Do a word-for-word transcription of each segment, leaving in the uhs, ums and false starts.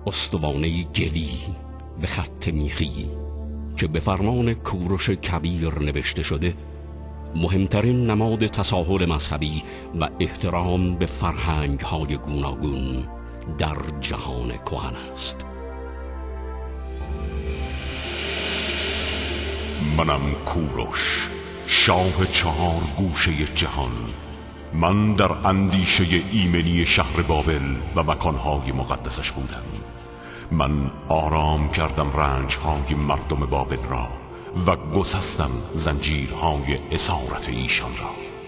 استوانه گلی به خط میخی که به فرمان کوروش کبیر نوشته شده مهمترین نماد تساهل مذهبی و احترام به فرهنگ‌های گوناگون در جهان کهن است. منم کوروش، شاه چهار گوشه جهان. من در اندیشه ایمنی شهر بابل و مکانهای مقدسش بودم. من آرام کردم رنجهای مردم بابل را و گسستم زنجیرهای اسارت ایشان را.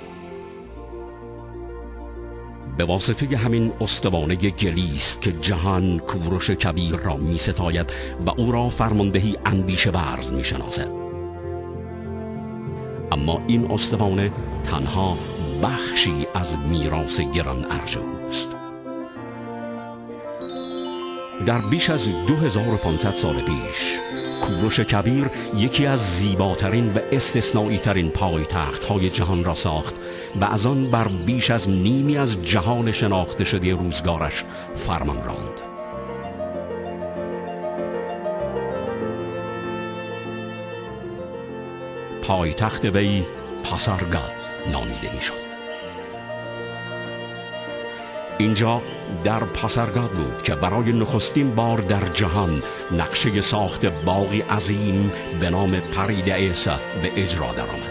به واسطه همین استوانه گلی است که جهان کوروش کبیر را می ستاید و او را فرماندهی اندیشه ورز می شناسد. اما این استوانه تنها بخشی از میراث گران ارج اوست. در بیش از دو هزار و پانصد سال پیش کوروش کبیر یکی از زیباترین و استثنایی ترین پایتخت های جهان را ساخت و از آن بر بیش از نیمی از جهان شناخته شده روزگارش فرمان راند. پایتخت وی پاسارگاد نامیده میشد. اینجا در پاسارگاد بود که برای نخستین بار در جهان نقشه ساخت باغی عظیم به نام پریدیسا به اجرا درآمد.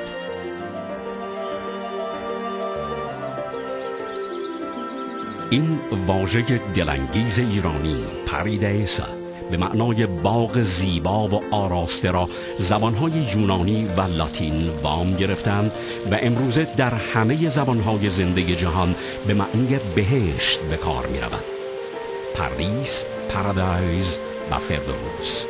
این واژه دلانگیز ایرانی پریدیسا به معنای باغ زیبا و آراسته را زبانهای یونانی و لاتین وام گرفتند و امروزه در همه زبانهای زنده جهان به معنی بهشت به کار می رود. پردیس، پارادایز و فردوس.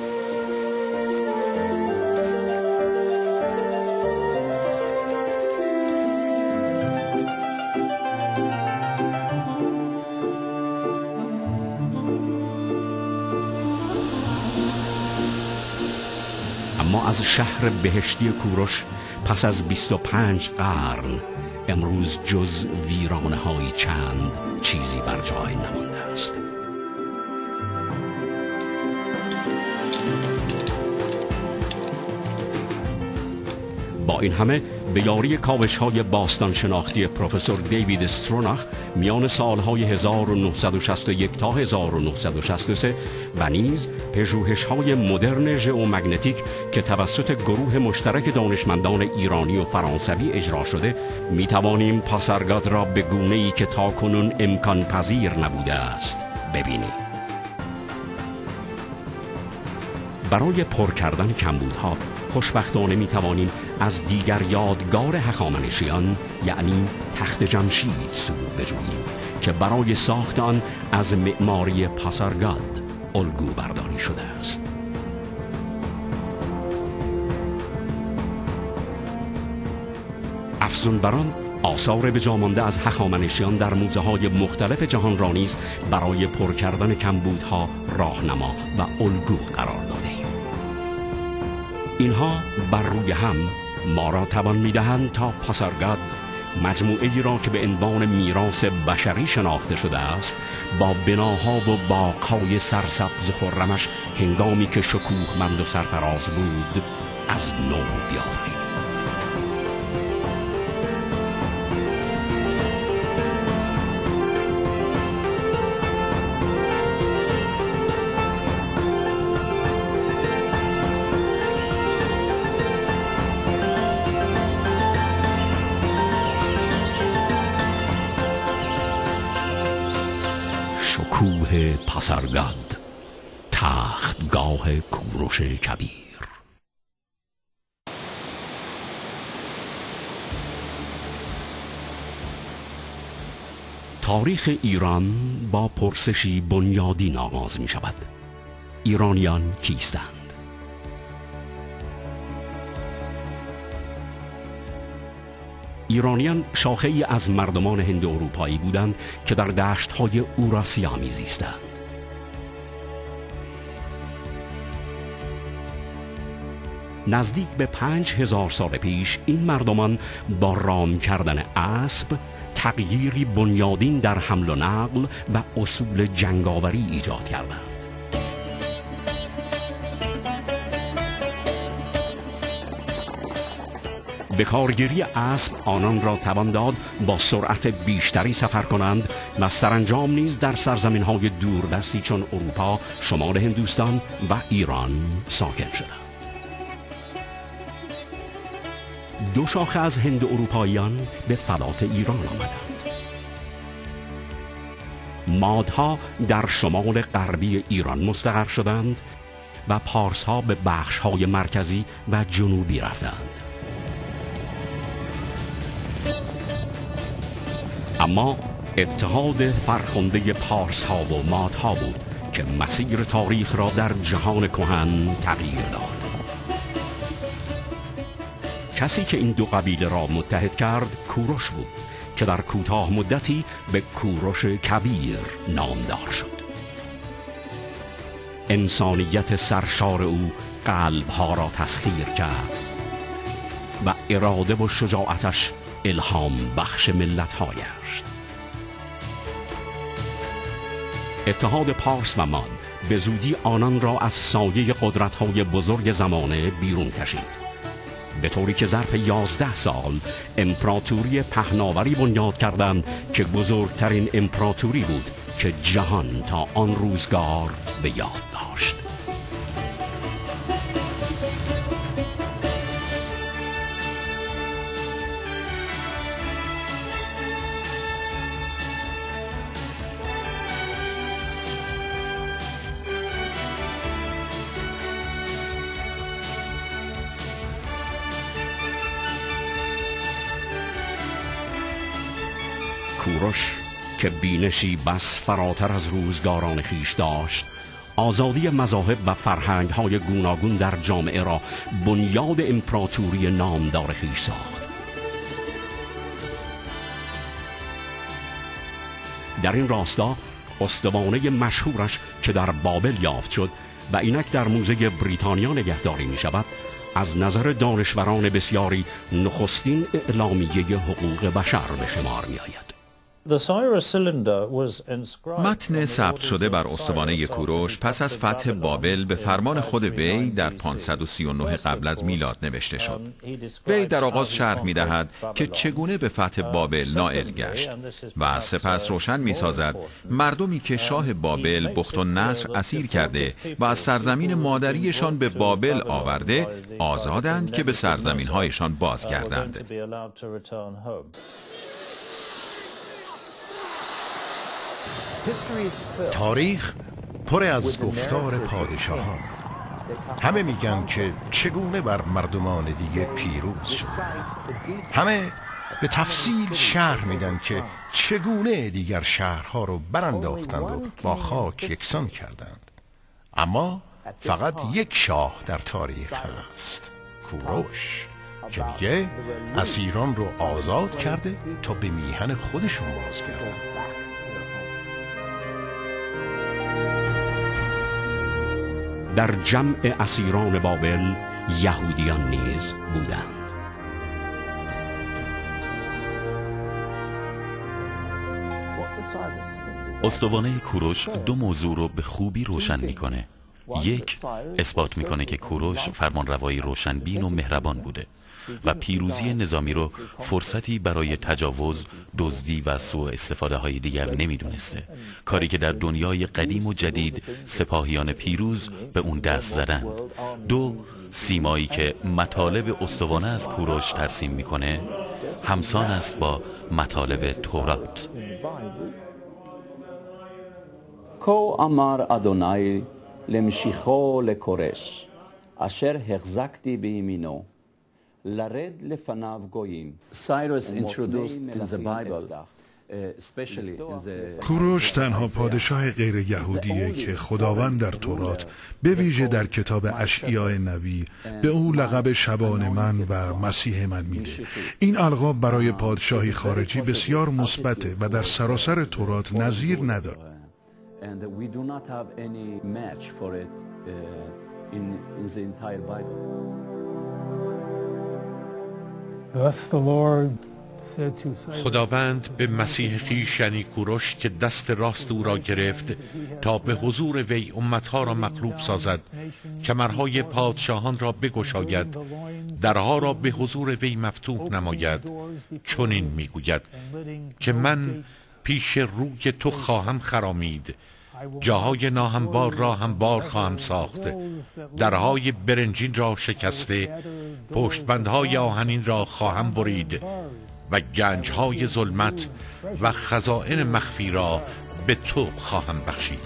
اما از شهر بهشتی کوروش پس از بیست و پنج قرن امروز جز ویرانه های چند چیزی بر جای نمانده است. با این همه به یاری کاوش‌های باستان شناختی پروفسور دیوید استروناخ میان سالهای هزار و نهصد و شصت و یک تا هزار و نهصد و شصت و سه و نیز پژوهش‌های مدرن ژئومگنتیک که توسط گروه مشترک دانشمندان ایرانی و فرانسوی اجرا شده می‌توانیم پاسارگاد را به گونه‌ای که تاکنون امکان پذیر نبوده است ببینیم. برای پر کردن کمبودها خوشبختانه می توانیم از دیگر یادگار هخامنشیان یعنی تخت جمشید سود بجوییم که برای ساخت آن از معماری پاسارگاد الگو برداری شده است. افزون بر آن آثار به جا مانده از هخامنشیان در موزه های مختلف جهان را نیز برای پر کردن کمبودها راهنما و الگو قرار داده. اینها بر روی هم ما را توان می‌دهند تا پاسارگاد مجموعه‌ای را که به عنوان میراث بشری شناخته شده است با بناها و باغ‌های سرسبز خرمش هنگامی که شکوهمند و سرفراز بود از نو بیاوریم. شکوه پاسارگاد، تختگاه کوروش کبیر. تاریخ ایران با پرسشی بنیادین آغاز می شود. ایرانیان کیستند؟ ایرانیان شاخه‌ای از مردمان هند اروپایی بودند که در دشت‌های اوراسیا می‌زیستند. نزدیک به پنج هزار سال پیش این مردمان با رام کردن اسب تغییری بنیادین در حمل و نقل و اصول جنگاوری ایجاد کردند. به کارگیری اسب آنان را توان داد با سرعت بیشتری سفر کنند و سرانجام نیز در سرزمین‌های دوردستی چون اروپا، شمال هندوستان و ایران ساکن شدند. دو شاخه از هند اروپاییان به فلات ایران آمدند. مادها در شمال غربی ایران مستقر شدند و پارس‌ها به بخش‌های مرکزی و جنوبی رفتند. اما اتحاد فرخنده پارس ها و مادها بود که مسیر تاریخ را در جهان کهن تغییر داد. کسی که این دو قبیله را متحد کرد کوروش بود که در کوتاه مدتی به کوروش کبیر نامدار شد. انسانیت سرشار او قلبها را تسخیر کرد و اراده و شجاعتش الهام بخش ملت ها گشت. اتحاد پارس و ماد به زودی آنان را از سایه قدرت های بزرگ زمانه بیرون کشید، به طوری که ظرف یازده سال امپراتوری پهناوری بنیاد کردند که بزرگترین امپراتوری بود که جهان تا آن روزگار به یاد داشت. کوروش که بینشی بس فراتر از روزگاران خیش داشت، آزادی مذاهب و فرهنگ‌های گوناگون در جامعه را بنیاد امپراتوری نامدار خیش ساخت. در این راستا استوانه مشهورش که در بابل یافت شد و اینک در موزه بریتانیا نگهداری می شود، از نظر دانشوران بسیاری نخستین اعلامیه حقوق بشر به شمار می آید. متن ثبت شده بر استوانه کوروش پس از فتح بابل به فرمان خود وی در پانصد و سی و نه قبل از میلاد نوشته شد. وی در آغاز شرح می دهد که چگونه به فتح بابل نائل گشت و سپس روشن می سازد مردمی که شاه بابل بخت و نصر اسیر کرده و از سرزمین مادریشان به بابل آورده آزادند که به سرزمین هایشان بازگردند. تاریخ پر از گفتار پادشاهان. همه میگن که چگونه بر مردمان دیگه پیروز شد. همه به تفصیل شرح میدن که چگونه دیگر شهرها رو برانداختند و با خاک یکسان کردند. اما فقط یک شاه در تاریخ هست، کوروش، که میگه اسیران رو آزاد کرده تا به میهن خودشون بازگردند. در جمع اسیران بابل یهودیان نیز بودند. استوانه کوروش دو موضوع رو به خوبی روشن میکنه. یک، اثبات میکنه که کوروش فرمانروایی روشنبین و مهربان بوده و پیروزی نظامی رو فرصتی برای تجاوز، دزدی و سوء استفاده های دیگر نمیدونسته، کاری که در دنیای قدیم و جدید سپاهیان پیروز به اون دست زدن. دو، سیمایی که مطالب استوانه از کوروش ترسیم میکنه همسان است با مطالب تورات. کو امر ادونای لمشیخو لکورش اشر هخزکتی بیمینو لرد لفناو گوییم. Cyrus introduced in the Bible. کوروش تنها پادشاه غیر یهودیه که خداوند در تورات به ویژه در کتاب اشعیا نبی به او لقب شبان من و مسیح من میده. این القاب برای پادشاهی خارجی بسیار مثبته و در سراسر تورات نظیر نداره. And we do not have any match for it uh, in, in the entire Bible. Thus the Lord خداوند به مسیح خویش یعنی کوروش که دست راست او را گرفت تا به حضور وی امتها را مغلوب سازد، کمرهای پادشاهان را بگشاید، درها را به حضور وی مفتوح نماید، چنین میگوید که من پیش روی تو خواهم خرامید، جاهای ناهموار را هموار خواهم ساخت، درهای برنجین را شکسته، پشتبندهای آهنین را خواهم برید و گنجهای ظلمت و خزائن مخفی را به تو خواهم بخشید.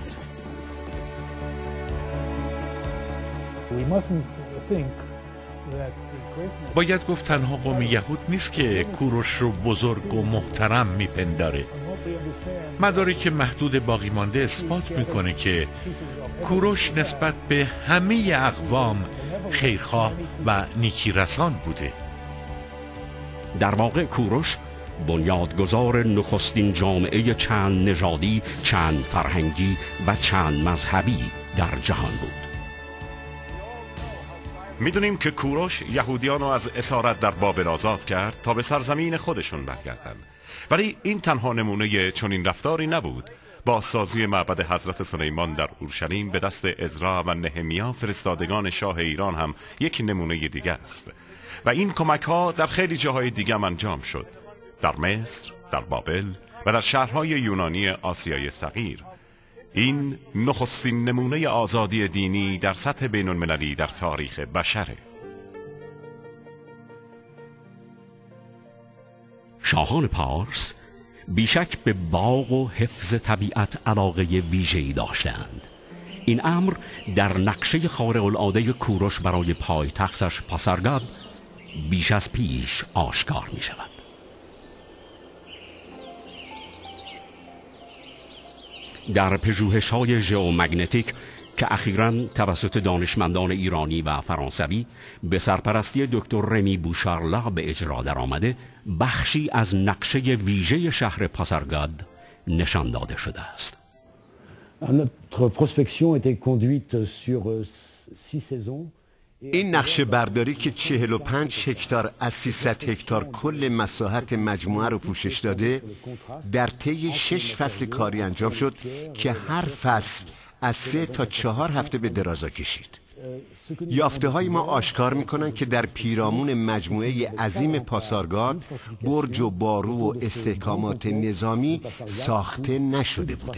باید گفت تنها قوم یهود نیست که کوروش رو بزرگ و محترم میپنداره. مدارک محدود باقی مانده اثبات میکنه که کوروش نسبت به همه اقوام خیرخواه و نیکی رسان بوده. در واقع کوروش بنیادگذار نخستین جامعه چند نژادی، چند فرهنگی و چند مذهبی در جهان بود. میدونیم که کوروش یهودیان رو از اسارت در بابل آزاد کرد تا به سرزمین خودشون برگردن، ولی این تنها نمونه چنین رفتاری نبود. با سازی معبد حضرت سلیمان در اورشلیم به دست عزرا و نهمیا فرستادگان شاه ایران هم یک نمونه دیگه است و این کمک ها در خیلی جاهای دیگه هم انجام شد، در مصر، در بابل و در شهرهای یونانی آسیای صغیر. این نخستین نمونه آزادی دینی در سطح بین المللی در تاریخ بشره. شاهان پارس بیشک به باغ و حفظ طبیعت علاقه ویژه‌ای داشتند. این امر در نقشه خارق العاده کوروش برای پایتختش پاسارگاد بیش از پیش آشکار می شود. در پژوهش‌های ژئومگنتیک که اخیراً توسط دانشمندان ایرانی و فرانسوی به سرپرستی دکتر رمی بوشارلا به اجرا درآمده، بخشی از نقشه ویژه شهر پاسارگاد نشان داده شده است. این نقشه برداری که چهل و پنج هکتار از سیصد هکتار کل مساحت مجموعه رو پوشش داده، در طی شش فصل کاری انجام شد که هر فصل از سه تا چهار هفته به درازا کشید. یافته های ما آشکار میکنن که در پیرامون مجموعه عظیم پاسارگاد برج و بارو و استحکامات نظامی ساخته نشده بوده.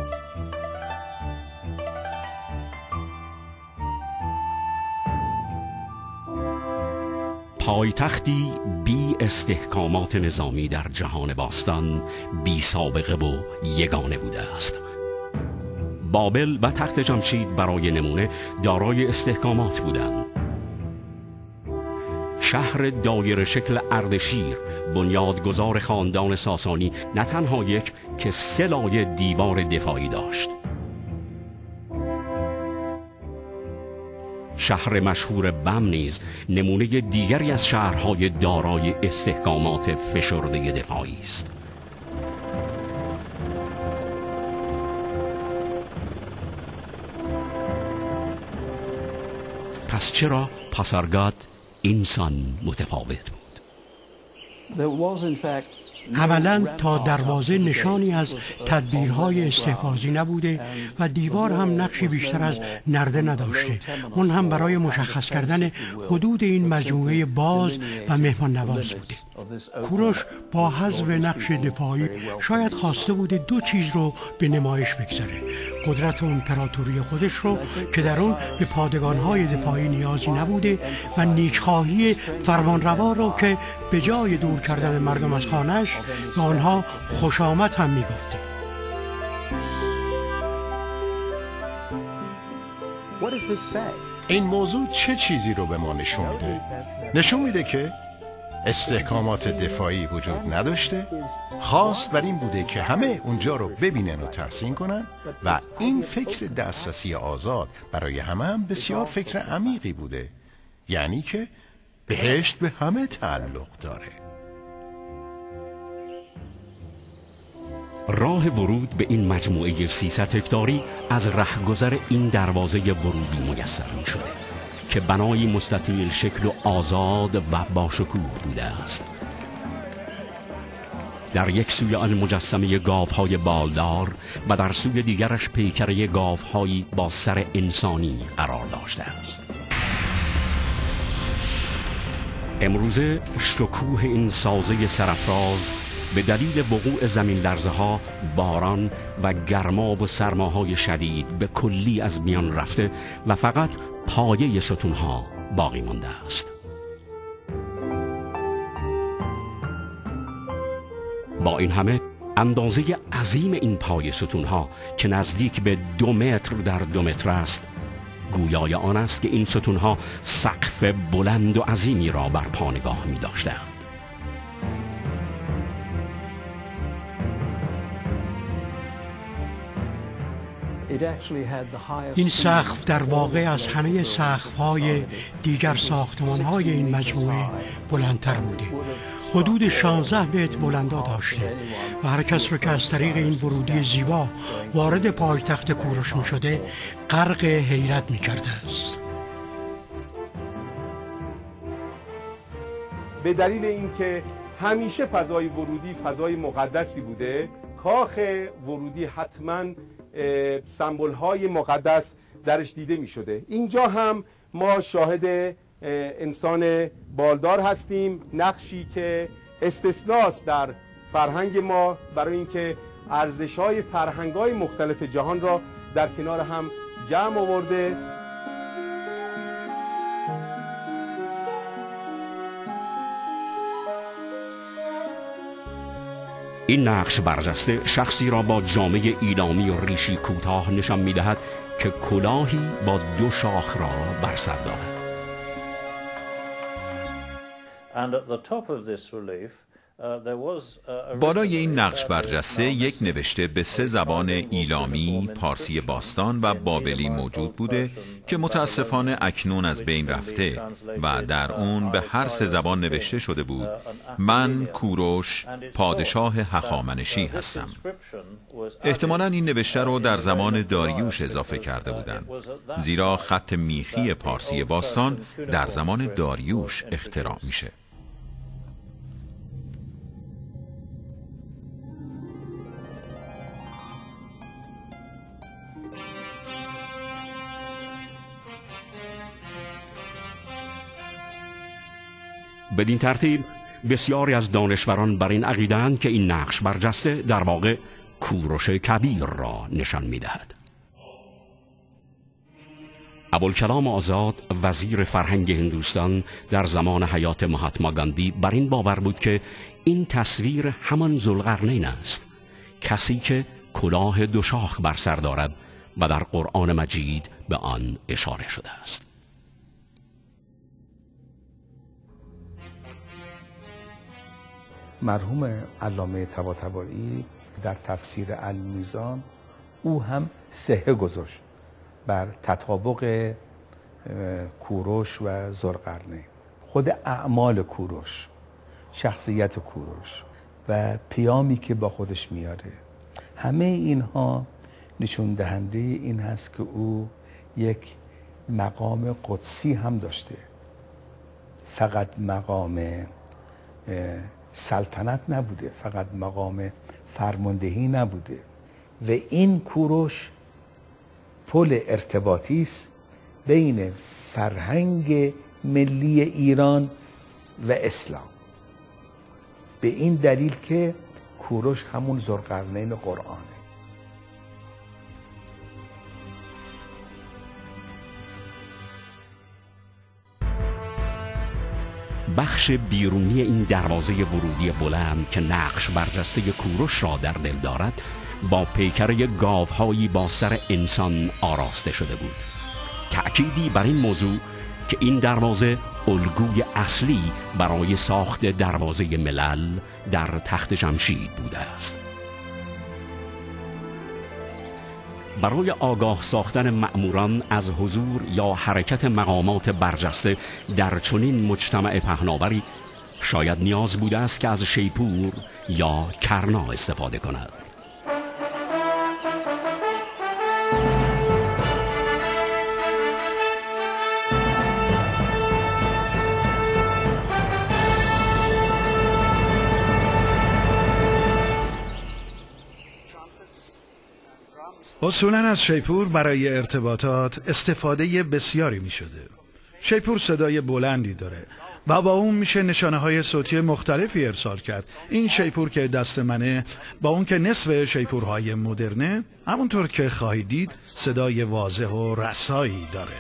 پایتختی بی استحکامات نظامی در جهان باستان بی سابقه و یگانه بوده است. بابل و تخت جمشید برای نمونه دارای استحکامات بودند. شهر دایره شکل اردشیر بنیادگذار خاندان ساسانی نه تنها یک که سه لایه دیوار دفاعی داشت. شهر مشهور بم نیز نمونه دیگری از شهرهای دارای استحکامات فشرده دفاعی است. پس چرا پاسارگاد اینسان متفاوت بود؟ اولا تا دروازه نشانی از تدبیرهای استحفاظی نبوده و دیوار هم نقشی بیشتر از نرده نداشته. اون هم برای مشخص کردن حدود این مجموعه باز و مهمان نواز بوده. کوروش با حذف نقش دفاعی شاید خواسته بوده دو چیز رو به نمایش بگذاره: قدرت امپراتوری خودش رو که در اون به پادگانهای دفاعی نیازی نبوده و نیکخواهی فرمانروا رو که به جای دور کردن مردم از خانه‌اش به آنها خوش آمد هم میگفته. این موضوع چه چیزی رو به ما نشون میده؟ نشون میده که استحکامات دفاعی وجود نداشته، خاص بر این بوده که همه اونجا رو ببینن و تحسین کنن و این فکر دسترسی آزاد برای همه هم بسیار فکر عمیقی بوده، یعنی که بهشت به همه تعلق داره. راه ورود به این مجموعه سیصد هکتاری از رهگذر این دروازه ورودی میسر می شده که بنایی مستطیل شکل و آزاد و باشکوه بوده است. در یک سوی آن مجسمه گاوهای بالدار و در سوی دیگرش پیکره گاوهایی با سر انسانی قرار داشته است. امروزه شکوه این سازه سرافراز به دلیل وقوع زمین لرزه ها، باران و گرما و سرماهای شدید به کلی از میان رفته و فقط پایه ستون ها باقی مانده است. با این همه اندازه عظیم این پایه ستون ها که نزدیک به دو متر در دو متر است، گویای آن است که این ستون ها سقف بلند و عظیمی را بر پا نگاه می داشتند. این سقف در واقع از همه سقف‌های دیگر ساختمان‌های این مجموعه بلندتر بوده. حدود شانزده متر بلندا داشته و هر کس را که از طریق این ورودی زیبا وارد پایتخت کوروش می شده غرق حیرت می کرده است. به دلیل اینکه همیشه فضای ورودی فضای مقدسی بوده، کاخ ورودی حتما سمبل های مقدس درش دیده می شده. اینجا هم ما شاهد انسان بالدار هستیم، نقشی که استثناست در فرهنگ ما برای اینکه ارزش های فرهنگ های مختلف جهان را در کنار هم جمع آورده. این نقش برجسته شخصی را با جامه ایلامی و ریشی کوتاه نشان می‌دهد که کلاهی با دو شاخ را بر سر دارد. بالای این نقش برجسته یک نوشته به سه زبان ایلامی، پارسی باستان و بابلی موجود بوده که متاسفانه اکنون از بین رفته و در اون به هر سه زبان نوشته شده بود: من کوروش پادشاه هخامنشی هستم. احتمالاً این نوشته رو در زمان داریوش اضافه کرده بودند، زیرا خط میخی پارسی باستان در زمان داریوش اختراع میشه. بدین ترتیب بسیاری از دانشوران بر این عقیده‌اند که این نقش برجسته در واقع کوروش کبیر را نشان می‌دهد. ابوالکلام آزاد، وزیر فرهنگ هندوستان در زمان حیات مهاتما گاندی، بر این باور بود که این تصویر همان ذوالقرنین است، کسی که کلاه دو شاخ بر سر دارد و در قرآن مجید به آن اشاره شده است. مرحوم علامه طباطبایی در تفسیر المیزان او هم صحه گذاشت بر تطابق کوروش و ذوالقرنین. خود اعمال کوروش، شخصیت کوروش و پیامی که با خودش میاره، همه اینها نشون دهنده این هست که او یک مقام قدسی هم داشته، فقط مقام سلطنت نبوده، فقط مقام فرماندهی نبوده و این کوروش پل ارتباطی است بین فرهنگ ملی ایران و اسلام، به این دلیل که کوروش همون ذوالقرنین قرآنه. بخش بیرونی این دروازه ورودی بلند که نقش برجسته کوروش را در دل دارد، با پیکره گاوهایی با سر انسان آراسته شده بود. تأکیدی بر این موضوع که این دروازه الگوی اصلی برای ساخت دروازه ملل در تخت جمشید بوده است. برای آگاه ساختن مأموران از حضور یا حرکت مقامات برجسته در چنین مجتمع پهناوری شاید نیاز بوده است که از شیپور یا کرنا استفاده کند. اصولاً از شیپور برای ارتباطات استفاده بسیاری می شده. شیپور صدای بلندی داره و با اون میشه نشانه های صوتی مختلفی ارسال کرد. این شیپور که دست منه با اون که نصف شیپورهای مدرنه، همونطور که خواهید دید صدای واضح و رسایی داره.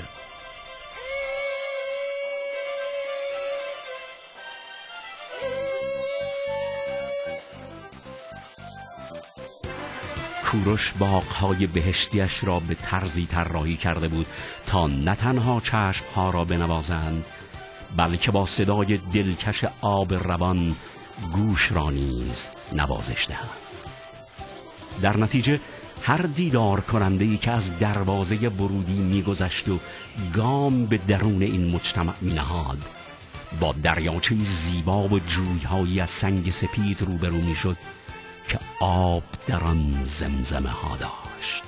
کوروش باغ‌های بهشتیش را به طرزی طراحی کرده بود تا نه تنها چشم‌ها را بنوازند، بلکه با صدای دلکش آب روان گوش را نیز نوازش دهند. در نتیجه هر دیدار کننده‌ای که از دروازه ورودی می‌گذشت و گام به درون این مجتمع می‌نهاد، با دریاچه زیبا و جوی‌هایی از سنگ سپید روبرو می‌شد که آب در آن زمزمه ها داشت.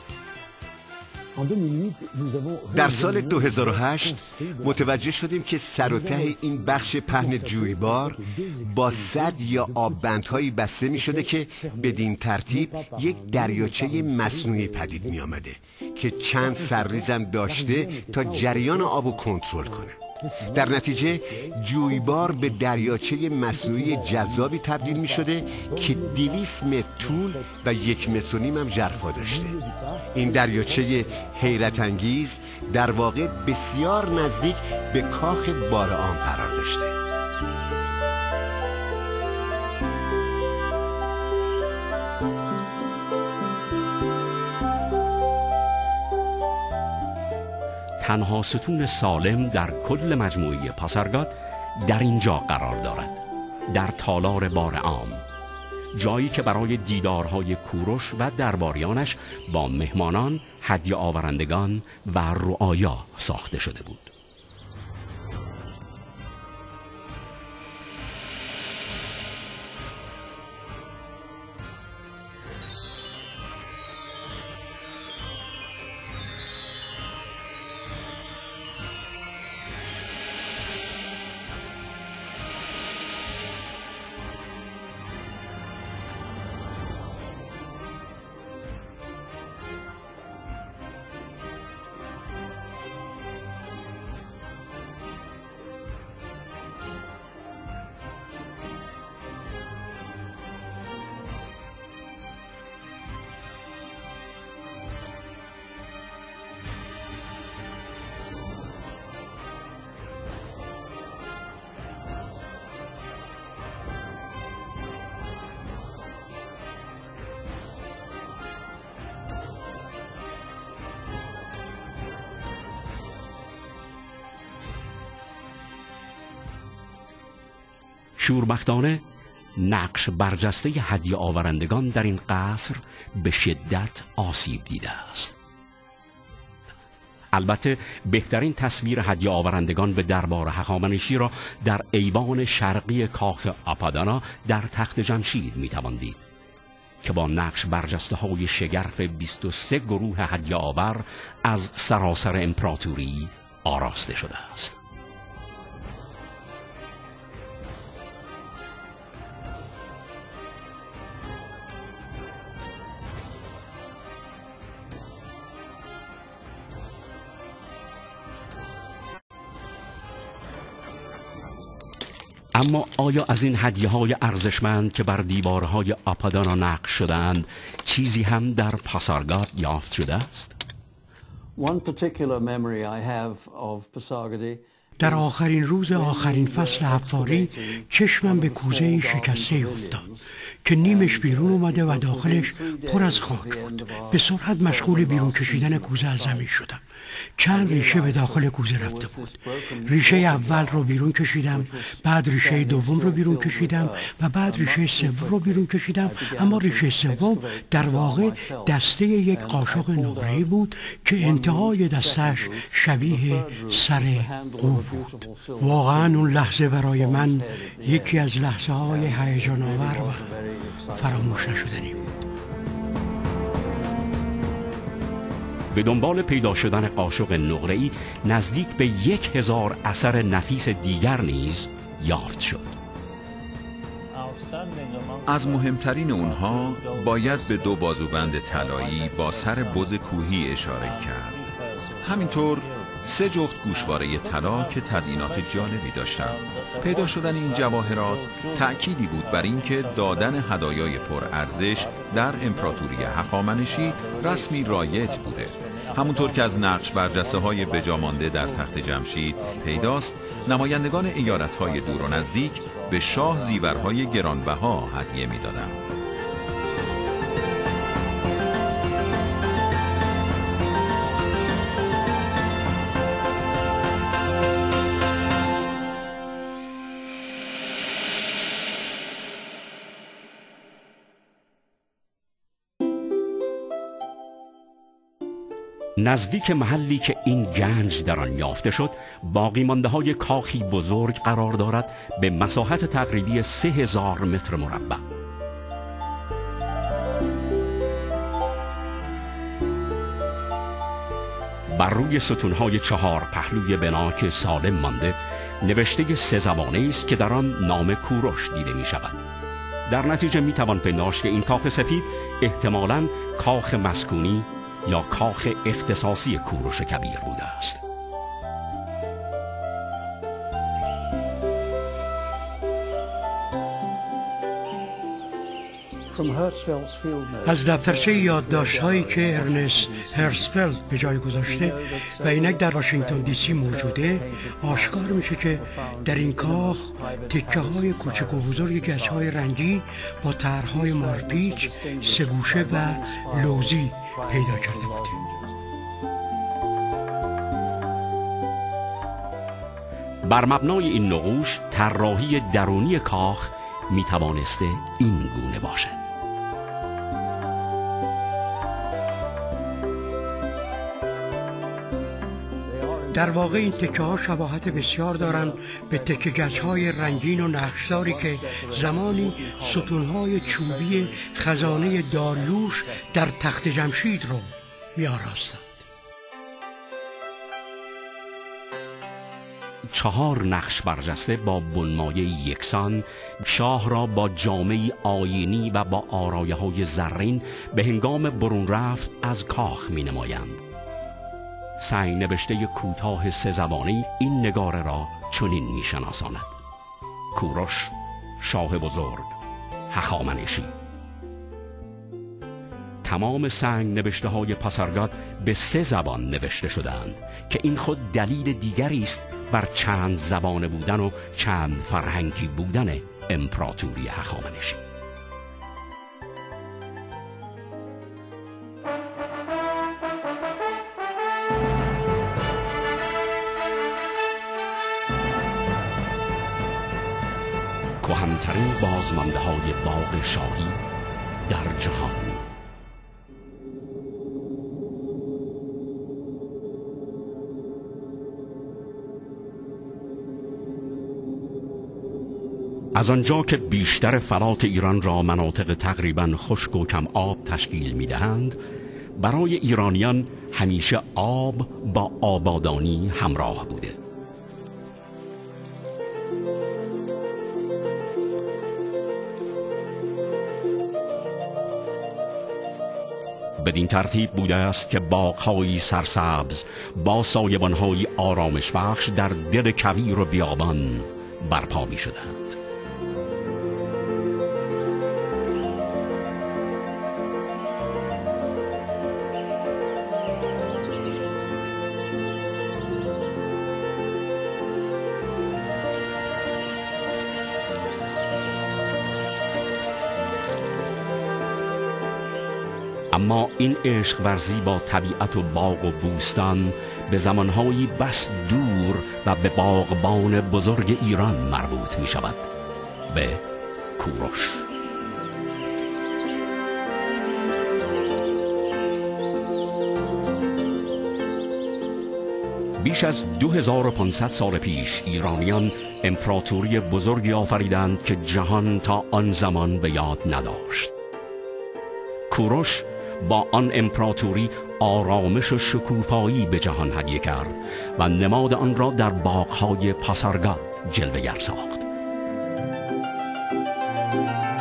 در سال دو هزار و هشت متوجه شدیم که سر و ته این بخش پهن جویبار با سد یا آببندهایی بسته می شده که بدین ترتیب یک دریاچه مصنوعی پدید می آمده که چند سرریزم داشته تا جریان آب رو کنترل کنه. در نتیجه جویبار به دریاچه مصنوعی جذابی تبدیل می شده که دویست متر طول و یک متر و نیم هم ژرفا داشته. این دریاچه حیرت انگیز در واقع بسیار نزدیک به کاخ بارعام قرار داشته. تنها ستون سالم در کل مجموعه پاسارگاد در اینجا قرار دارد، در تالار بارعام، جایی که برای دیدارهای کوروش و درباریانش با مهمانان، هدیه آورندگان و رعایا ساخته شده بود. شوربختانه نقش برجسته هدیه آورندگان در این قصر به شدت آسیب دیده است. البته بهترین تصویر هدیه آورندگان به دربار هخامنشی را در ایوان شرقی کاخ آپادانا در تخت جمشید میتوان دید که با نقش برجسته های شگرف بیست و سه گروه هدیه آور از سراسر امپراتوری آراسته شده است. اما آیا از این هدیه‌های ارزشمند که بر دیوارهای آپادانا نقش شده‌اند چیزی هم در پاسارگاد یافت شده است؟ در آخرین روز آخرین فصل حفاری چشمم به کوزه شکسته افتاد که نیمش بیرون اومده و داخلش پر از خاک بود. به سرعت مشغول بیرون کشیدن کوزه از زمین شدم. چند ریشه به داخل کوزه رفته بود. ریشه اول رو بیرون کشیدم، بعد ریشه دوم رو بیرون کشیدم و بعد ریشه سوم رو بیرون کشیدم. اما ریشه سوم در واقع دسته یک قاشق نقره‌ای بود که انتهای دستش شبیه سر قو بود. واقعا اون لحظه برای من یکی از لحظه های هیجان آور و فراموش نشدنی بود. به دنبال پیدا شدن قاشق نقره‌ای نزدیک به یک هزار اثر نفیس دیگر نیز یافت شد. از مهمترین اونها باید به دو بازوبند طلایی با سر بز کوهی اشاره کرد. همینطور سه جفت گوشواره طلا که تزیینات جالبی داشتند. پیدا شدن این جواهرات تأکیدی بود بر اینکه دادن هدایای پرارزش در امپراتوری هخامنشی رسمی رایج بوده. همونطور که از نقش برجسته های بجامانده در تخت جمشید پیداست، نمایندگان ایالت‌های دور و نزدیک به شاه زیورهای گرانبها هدیه می‌دادند. نزدیک محلی که این گنج در آن یافته شد، باقی مانده های کاخی بزرگ قرار دارد به مساحت تقریبی سه هزار متر مربع. بر روی ستونهای چهار پهلوی بنا که سالم مانده، نوشته سه زبانه است که در آن نام کوروش دیده می شود. در نتیجه می توان پنداشت که این کاخ سفید احتمالاً کاخ مسکونی یا کاخ اختصاصی کوروش کبیر بوده است. از دفترچه یادداشت‌هایی که ارنست هرسفلد به جای گذاشته و اینک در واشنگتن دی سی موجوده، آشکار میشه که در این کاخ تکه‌های کوچک و بزرگ گچ‌های رنگی با طرح‌های مارپیچ، سه‌گوشه و لوزی پیدا کرده بوده. بر مبنای این نقوش طراحی درونی کاخ می توانسته این گونه باشد. در واقع این تکه ها شباهت بسیار دارند به تکه گچ های رنگین و نقشداری که زمانی ستون های چوبی خزانه داریوش در تخت جمشید رو می‌آراستند. چهار نقش برجسته با بنمایه یکسان شاه را با جامه‌ای آیینی و با آرایه‌های زرین به هنگام برون رفت از کاخ می‌نمایند. سنگ نوشته کوتاه سه زبانه‌ای این نگاره را چنین می‌شناساند: کوروش شاه بزرگ هخامنشی. تمام سنگ نوشته های پاسارگاد به سه زبان نوشته شدند که این خود دلیل دیگری است بر چند زبانه بودن و چند فرهنگی بودن امپراتوری هخامنشی. کهن‌ترین بازمانده های باغ شاهی در جهان. از آنجا که بیشتر فلات ایران را مناطق تقریباً خشک و کم آب تشکیل می دهند، برای ایرانیان همیشه آب با آبادانی همراه بوده. بدین ترتیب بوده است که باغ‌های سرسبز با سایبان‌های آرامش بخش در دل کویر و بیابان برپا می شدند. اما این عشق ورزی با طبیعت و باغ و بوستان به زمانهایی بس دور و به باغبان بزرگ ایران مربوط می شود، به کوروش. بیش از دو هزار و پانصد سال پیش ایرانیان امپراتوری بزرگی آفریدند که جهان تا آن زمان به یاد نداشت. کوروش با آن امپراتوری آرامش و شکوفایی به جهان هدیه کرد و نماد آن را در باغ‌های پاسارگاد جلوه‌گر ساخت.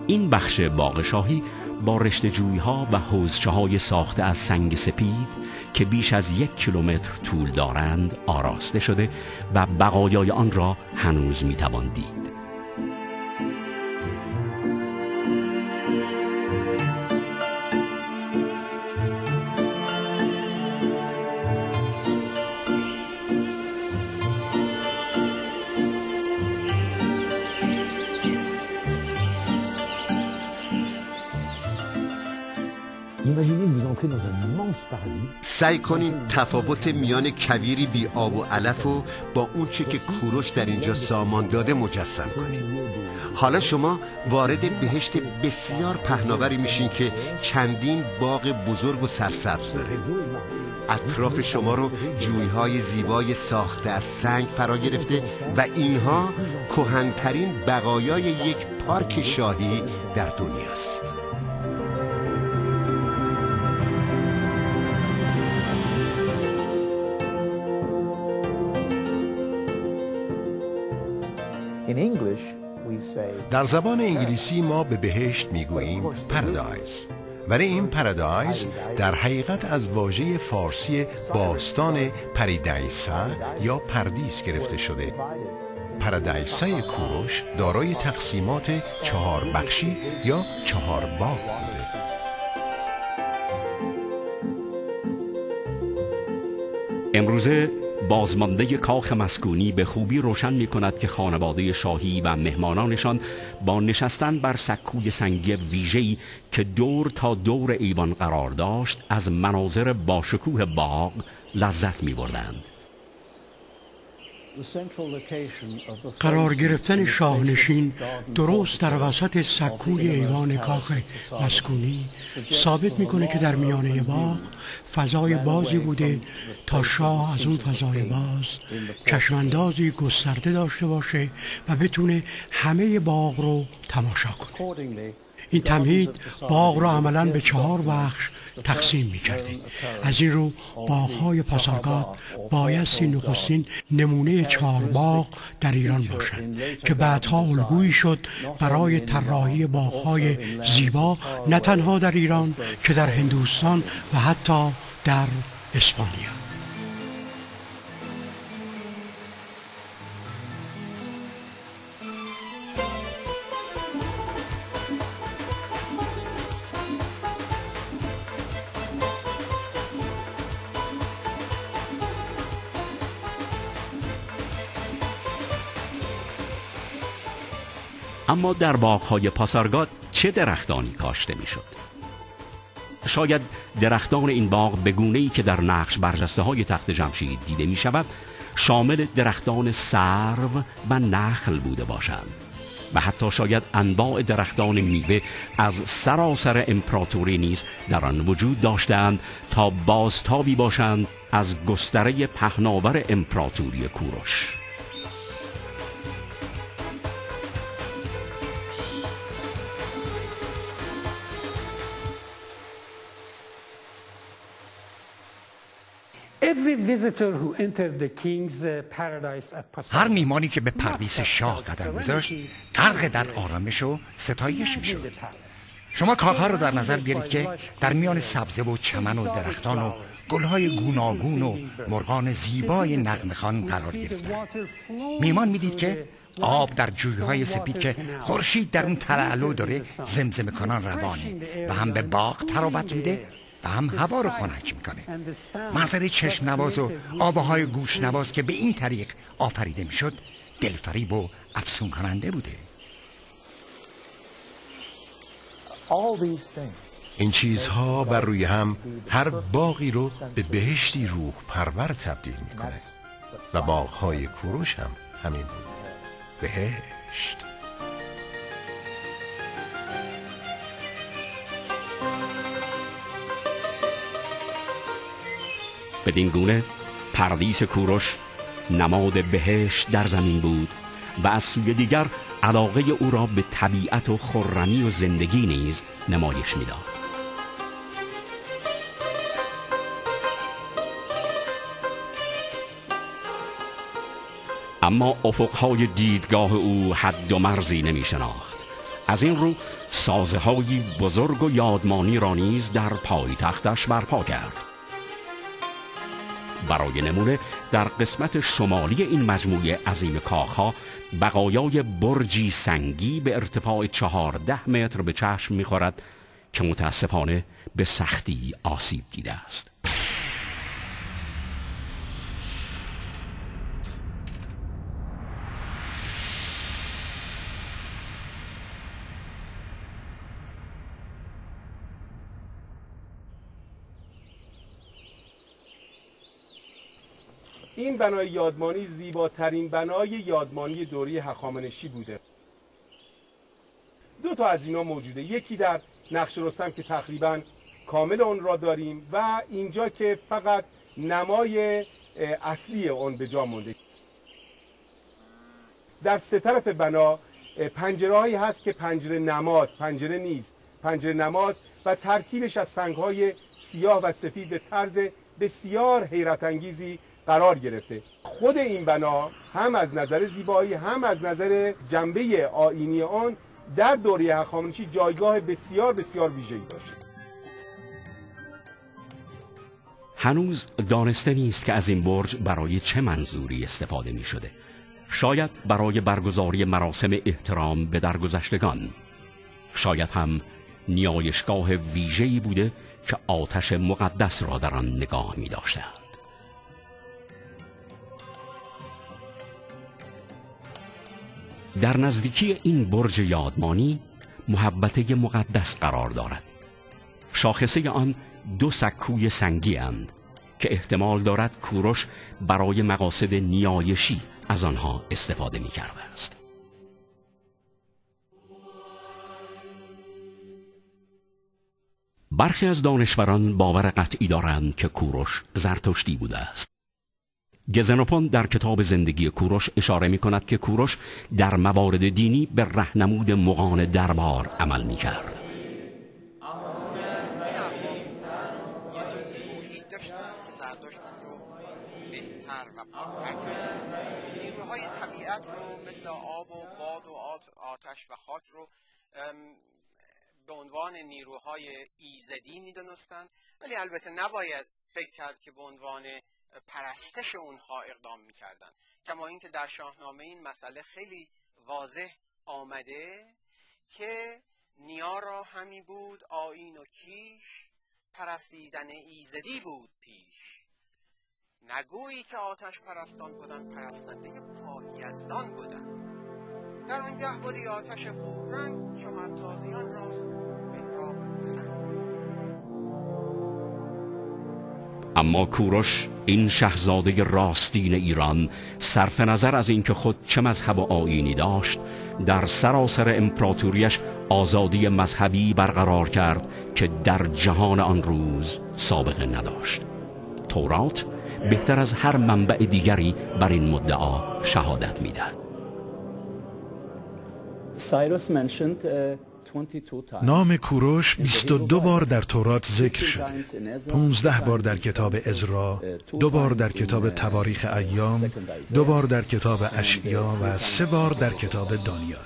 این بخش باغ شاهی با رشته جوی‌ها و حوضچه‌های ساخته از سنگ سپید که بیش از یک کیلومتر طول دارند آراسته شده و بقایای آن را هنوز می‌توان دید. سعی کنید تفاوت میان کویری بی آب و علف و با اون چه که کوروش در اینجا سامان داده مجسم کنید. حالا شما وارد بهشت بسیار پهناوری میشین که چندین باغ بزرگ و سرسبز داره. اطراف شما رو جویهای زیبای ساخته از سنگ فرا گرفته و اینها کهن‌ترین بقایای یک پارک شاهی در دنیاست. در زبان انگلیسی ما به بهشت میگوییم پارادایز، ولی این پارادایز در حقیقت از واژه فارسی باستان پریدیسا یا پردیس گرفته شده. پارادیسای کوروش دارای تقسیمات چهار بخشی یا چهار باغ بوده. امروزه بازمانده کاخ مسکونی به خوبی روشن می کند که خانواده شاهی و مهمانانشان با نشستن بر سکوی سنگی ویژه‌ای که دور تا دور ایوان قرار داشت از مناظر باشکوه باغ لذت می بردند. قرار گرفتن شاهنشین درست در وسط سکوی ایوان کاخ مسکونی ثابت میکنه که در میانه باغ فضای بازی بوده تا شاه از اون فضای باز چشماندازی گسترده داشته باشه و بتونه همه باغ رو تماشا کنه. این تمهید باغ را عملاً به چهار بخش تقسیم می کرده. از این رو باغ‌های پاسارگاد بایستی نخستین نمونه چهار باغ در ایران باشند که بعدها الگویی شد برای طراحی باغ‌های زیبا نه تنها در ایران که در هندوستان و حتی در اسپانیا. اما در باغ‌های پاسارگاد چه درختانی کاشته می‌شد؟ شاید درختان این باغ به گونه‌ای که در نقش برجسته‌های تخت جمشید دیده می‌شود شامل درختان سرو و نخل بوده باشند و حتی شاید انواع درختان میوه از سراسر امپراتوری نیز در آن وجود داشتند تا بازتابی باشند از گستره پهناور امپراتوری کوروش. هر میمانی که به پردیس شاه قدم گذاشت غرق در آرامش و ستایش میشد. شما کاخها رو در نظر بیارید که در میان سبزه و چمن و درختان و گلهای گوناگون و مرغان زیبای نغمه‌خوان قرار گرفتند. میمان میدید که آب در جویهای سپید که خورشید در اون تلالو داره زمزمه کنان روانه و هم به باغ تراوت میده و هم هوا رو خنک میکنه. منظره چشم نواز و آواهای گوش نواز که به این طریق آفریده میشد دلفریب و افسون کننده بوده. این چیزها بر روی هم هر باغی رو به بهشتی روح پرور تبدیل میکنه و باغهای کوروش هم همین بود. بهشت. بدین گونه پردیس کوروش نماد بهشت در زمین بود و از سوی دیگر علاقه او را به طبیعت و خرمی و زندگی نیز نمایش می‌داد. اما افقهای دیدگاه او حد و مرزی نمی شناخت. از این رو سازه‌های بزرگ و یادمانی را نیز در پایتختش برپا کرد. برای نمونه در قسمت شمالی این مجموعه عظیم کاخها بقایای برجی سنگی به ارتفاع چهارده متر به چشم می‌خورد که متاسفانه به سختی آسیب دیده است. این بنای یادمانی زیباترین بنای یادمانی دوره هخامنشی بوده. دو تا از اینا موجوده، یکی در نقش رستم که تقریبا کامل اون را داریم و اینجا که فقط نمای اصلی اون به جا مونده. در سه طرف بنا پنجره هایی هست که پنجره نماز، پنجره نیست، پنجره نماز و ترکیبش از سنگ های سیاه و سفید به طرز بسیار حیرت انگیزی قرار گرفته. خود این بنا هم از نظر زیبایی هم از نظر جنبه آیینی آن در دوره هخامنشی جایگاه بسیار بسیار ویژه‌ای داشت. هنوز دانسته نیست که از این برج برای چه منظوری استفاده می شده. شاید برای برگزاری مراسم احترام به درگذشتگان، شاید هم نیایشگاه ویژه‌ای بوده که آتش مقدس را در آن نگاه می داشتند. در نزدیکی این برج یادمانی محوطه مقدس قرار دارد. شاخصه آن دو سکوی سنگی اند که احتمال دارد کوروش برای مقاصد نیایشی از آنها استفاده می کرده است. برخی از دانشوران باور قطعی دارند که کوروش زرتشتی بوده است. گزنوفون در کتاب زندگی کوروش اشاره می کند که کوروش در موارد دینی به راهنمود مغان دربار عمل می کرد. نیروهای طبیعت رو مثل آب و باد و آتش و خاک رو به عنوان نیروهای ایزدی می دونستن، ولی البته نباید فکر کرد که به عنوان پرستش اونها اقدام میکردن، کما اینکه در شاهنامه این مسئله خیلی واضح آمده که نیا را همی بود آیین و کیش، پرستیدن ایزدی بود پیش. نگویی که آتش پرستان بودن، پرستنده پایزدان بودند. در آنگه بودی آتش خوب رنگ، چو تازیان راست مهراب سنگ. اما کوروش، این شاهزاده راستین ایران، صرف نظر از اینکه خود چه مذهب و آیینی داشت، در سراسر امپراتوریش آزادی مذهبی برقرار کرد که در جهان آن روز سابقه نداشت. تورات بهتر از هر منبع دیگری بر این مدعا شهادت می‌دهد. نام کوروش بیست و دو بار در تورات ذکر شده، پانزده بار در کتاب عزرا، دو بار در کتاب تواریخ ایام، دو بار در کتاب اشعیا و سه بار در کتاب دانیال.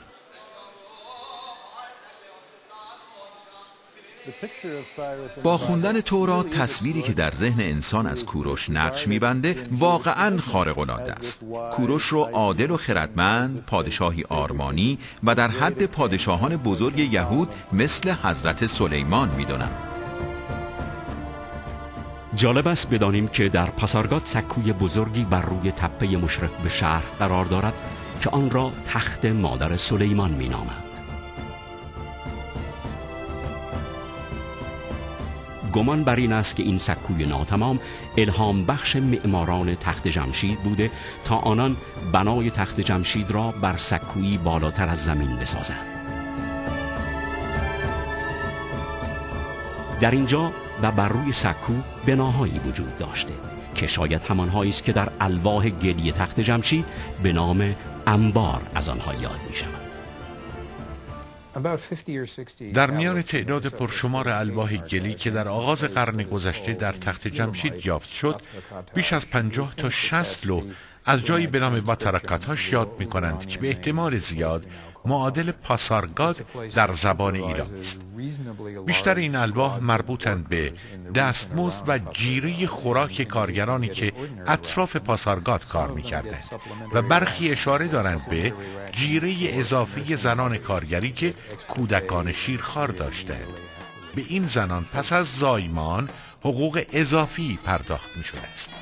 با خوندن تورات تصویری که در ذهن انسان از کوروش نقش می‌بنده واقعاً خارق‌العاده است. کوروش رو عادل و خردمند، پادشاهی آرمانی و در حد پادشاهان بزرگ یهود مثل حضرت سلیمان می‌دونن. جالب است بدانیم که در پاسارگاد سکوی بزرگی بر روی تپه مشرف به شهر قرار دارد که آن را تخت مادر سلیمان می‌نامند. گمان بر این است که این سکوی ناتمام الهام بخش معماران تخت جمشید بوده تا آنان بنای تخت جمشید را بر سکویی بالاتر از زمین بسازند. در اینجا و بر روی سکو بناهایی وجود داشته که شاید همانهایی است که در الواح گلی تخت جمشید به نام انبار از آنها یاد می شود. در میان تعداد پرشمار الواح گلی که در آغاز قرن گذشته در تخت جمشید یافت شد، بیش از پنجاه تا شصت لوح از جایی به نام باترکاتاش یاد می کنند که به احتمال زیاد معادل پاسارگاد در زبان ایرانی است. بیشتر این الواح مربوطند به دستمزد و جیره خوراک کارگرانی که اطراف پاسارگاد کار می‌کردند و برخی اشاره دارند به جیره اضافی زنان کارگری که کودکان شیرخوار داشتند. به این زنان پس از زایمان حقوق اضافی پرداخت می‌شده است.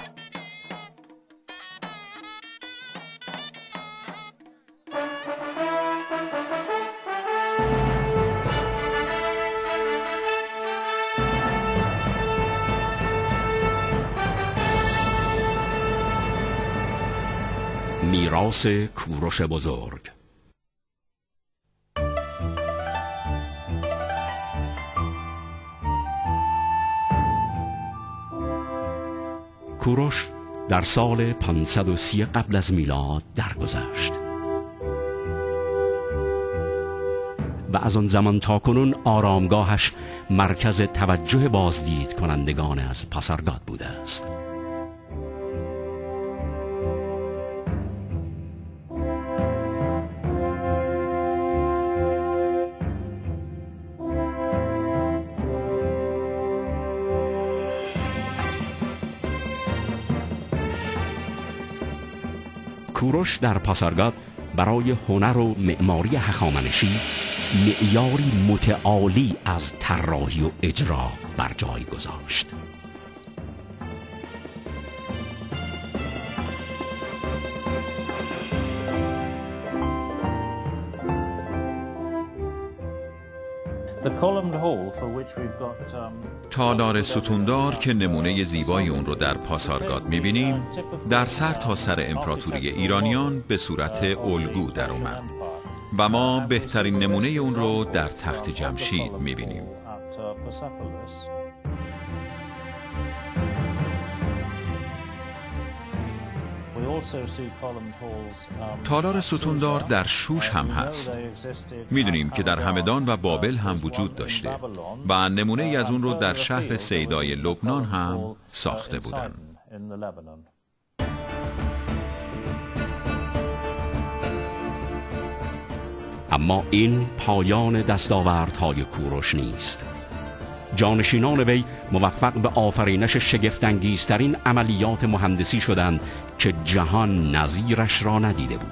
میراث کوروش بزرگ. کوروش در سال پانصد و سی قبل از میلاد درگذشت و از آن زمان تا کنون آرامگاهش مرکز توجه بازدید کنندگان از پاسارگاد بوده است. کوروش در پاسارگاد برای هنر و معماری هخامنشی معیاری متعالی از طراحی و اجرا بر جای گذاشت. تالار ستوندار که نمونه زیبای اون رو در پاسارگاد می‌بینیم، در سر تا سر امپراتوری ایرانیان به صورت الگو در اومد و ما بهترین نمونه اون رو در تخت جمشید می‌بینیم. تالار ستوندار در شوش هم هست. میدونیم که در همدان و بابل هم وجود داشته و نمونه ای از اون رو در شهر سیدای لبنان هم ساخته بودن. اما این پایان دستاوردهای کوروش نیست. جانشینان وی موفق به آفرینش شگفت‌انگیزترین عملیات مهندسی شدند که جهان نظیرش را ندیده بود.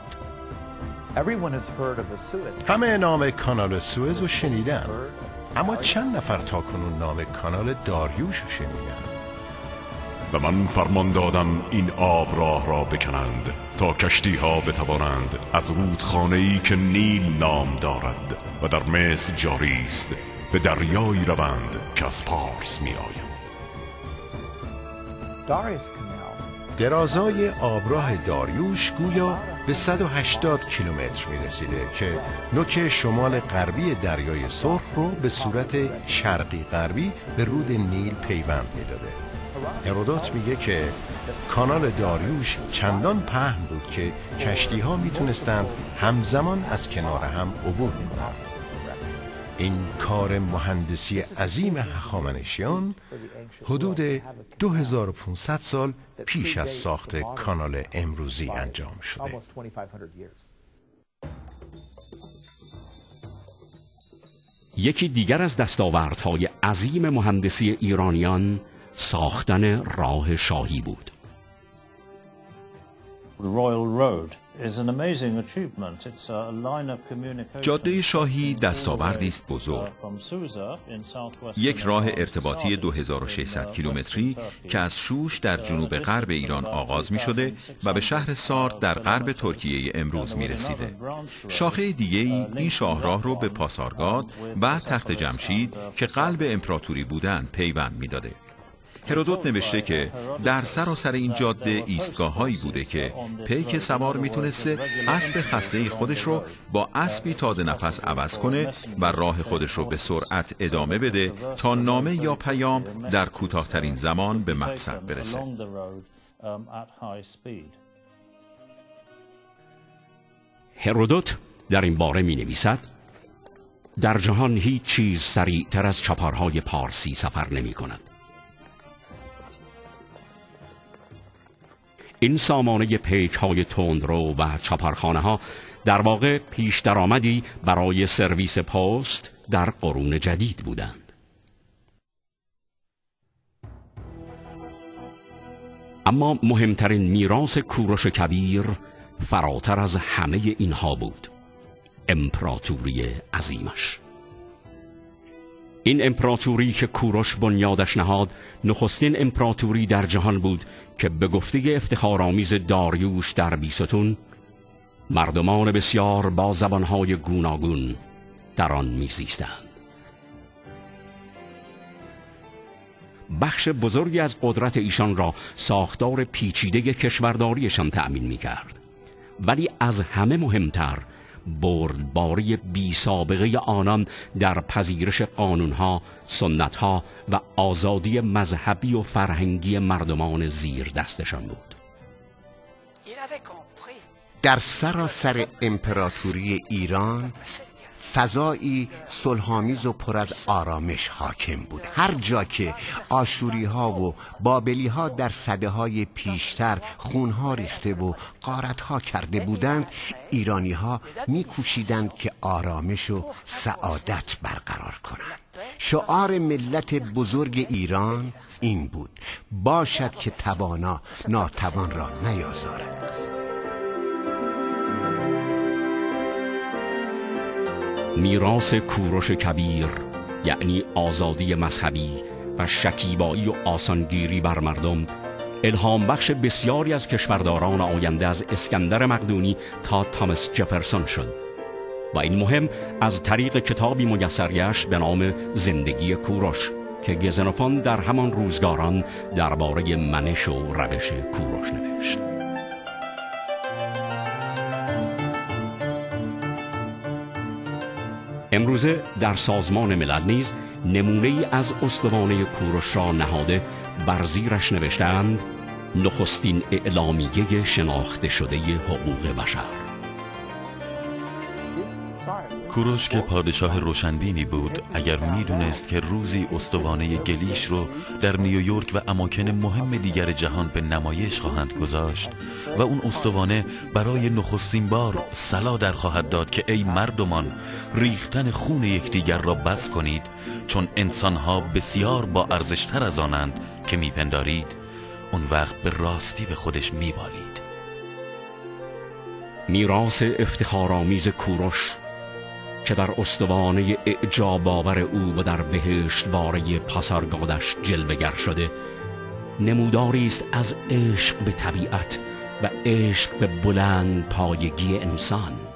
همه نام کانال سوئز رو شنیدن، اما چند نفر تا کنون نام کانال داریوش رو شنیدن؟ و من فرمان دادم این آب راه را بکنند تا کشتی ها بتوانند از رودخانه‌ای که نیل نام دارد و در مصر جاری است به دریایی روند که از پارس می آید. درازای آبراه داریوش گویا به صد و هشتاد کیلومتر می رسیده که نوک شمال غربی دریای سرخ رو به صورت شرقی غربی به رود نیل پیوند می داده. هرودوت میگه که کانال داریوش چندان پهن بود که کشتی ها می تونستند همزمان از کنار هم عبور کنند. این کار مهندسی عظیم هخامنشیان حدود دو هزار و پانصد سال پیش از ساخت کانال امروزی انجام شده. یکی دیگر از دستاوردهای عظیم مهندسی ایرانیان ساختن راه شاهی بود. جاده شاهی دستاوردی است بزرگ. یک راه ارتباطی دو هزار و ششصد کیلومتری که از شوش در جنوب غرب ایران آغاز می شده و به شهر سارد در غرب ترکیه امروز می رسیده. شاخه دیگه ای این شاهراه رو به پاسارگاد و تخت جمشید که قلب امپراتوری بودن پیوند می داده. هرودوت نوشته که در سراسر این جاده ایستگاه‌هایی بوده که پیک سوار میتونسته اسب خسته خودش رو با اسبی تازه نفس عوض کنه و راه خودش رو به سرعت ادامه بده تا نامه یا پیام در کوتاه‌ترین زمان به مقصد برسه. هرودوت در این باره می نویسد: در جهان هیچ چیز سریعتر از چپرهای پارسی سفر نمی کند. این سامانه پیک های تندرو و چپرخانه ها در واقع پیش درآمدی برای سرویس پست در قرون جدید بودند. اما مهمترین میراث کوروش کبیر فراتر از همه اینها بود: امپراتوری عظیمش. این امپراتوری که کوروش بنیادش نهاد نخستین امپراتوری در جهان بود که به گفته افتخارآمیز داریوش در بیستون مردمان بسیار با زبانهای گوناگون در آن میزیستند. بخش بزرگی از قدرت ایشان را ساختار پیچیده کشورداریشان تأمین می‌کرد، ولی از همه مهمتر بردباری بی سابقه آنان در پذیرش قانونها، سنتها و آزادی مذهبی و فرهنگی مردمان زیر دستشان بود. در سراسر امپراتوری ایران فضایی صلح‌آمیز و پر از آرامش حاکم بود. هر جا که آشوری ها و بابلی ها در سده های پیشتر خونها ریخته و غارت ها کرده بودند، ایرانی ها می کوشیدند که آرامش و سعادت برقرار کنند. شعار ملت بزرگ ایران این بود: باشد که توانا ناتوان را نیازارد. میراث کوروش کبیر یعنی آزادی مذهبی و شکیبایی و آسانگیری بر مردم الهام بخش بسیاری از کشورداران آینده از اسکندر مقدونی تا تامس جفرسون شد و این مهم از طریق کتابی میسر گشت به نام زندگی کوروش که گزنوفان در همان روزگاران درباره منش و روش کوروش نوشت. امروزه در سازمان ملل نیز نمونه ای از استوانه کوروش را نهاده بر زیرش نوشتند: نخستین اعلامیه شناخته شده حقوق بشر. کوروش که پادشاه روشنبینی بود، اگر میدونست که روزی استوانه گلیش رو در نیویورک و اماکن مهم دیگر جهان به نمایش خواهند گذاشت و اون استوانه برای نخستین بار صلا در خواهد داد که ای مردمان، ریختن خون یکدیگر را بس کنید، چون انسانها بسیار با ارزشتر از آنند که میپندارید، اون وقت به راستی به خودش میبالید. میراث افتخارآمیز کوروش که در استوانه اعجاب آور او و در بهشتواره پاسارگادش جلوه‌گر شده، نموداری است از عشق به طبیعت و عشق به بلند پایگی انسان.